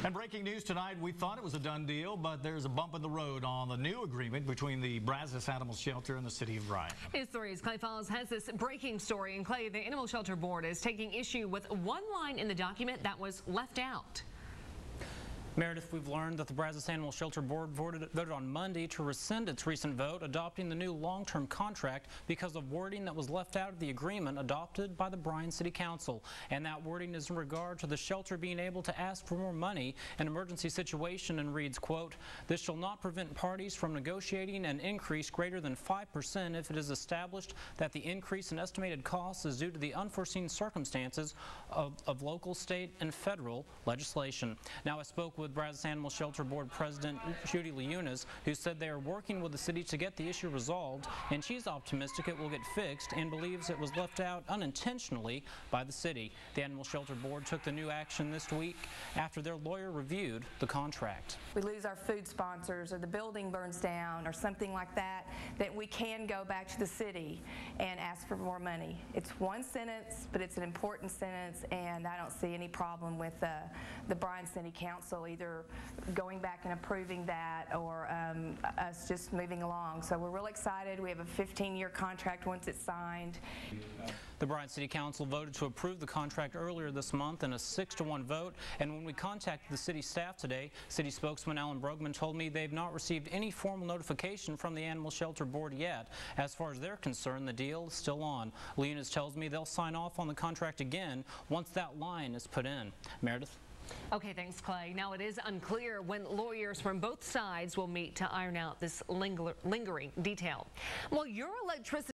And breaking news tonight, we thought it was a done deal, but there's a bump in the road on the new agreement between the Brazos Animal Shelter and the City of Bryan. News 3's Clay Falls has this breaking story. And Clay, the Animal Shelter Board is taking issue with one line in the document that was left out. Meredith, we've learned that the Brazos Animal Shelter Board voted on Monday to rescind its recent vote adopting the new long-term contract because of wording that was left out of the agreement adopted by the Bryan City Council. And that wording is in regard to the shelter being able to ask for more money in an emergency situation and reads, quote, "This shall not prevent parties from negotiating an increase greater than 5% if it is established that the increase in estimated costs is due to the unforeseen circumstances of local, state, and federal legislation." Now, I spoke with Brazos Animal Shelter Board President Judy Leunas, who said they are working with the city to get the issue resolved, and she's optimistic it will get fixed and believes it was left out unintentionally by the city. The Animal Shelter Board took the new action this week after their lawyer reviewed the contract. We lose our food sponsors or the building burns down or something like that, that we can go back to the city and ask for more money. It's one sentence, but it's an important sentence, and I don't see any problem with the Bryan City Council either going back and approving that or us just moving along. So we're real excited. We have a 15-year contract once it's signed. The Bryan City Council voted to approve the contract earlier this month in a 6-to-1 vote, and when we contacted the city staff today, city spokesman Alan Brogman told me they've not received any formal notification from the Animal Shelter Board yet. As far as they're concerned, the deal is still on. Leunas tells me they'll sign off on the contract again once that line is put in. Meredith? Okay, thanks, Clay. Now, it is unclear when lawyers from both sides will meet to iron out this lingering detail. Well, your electricity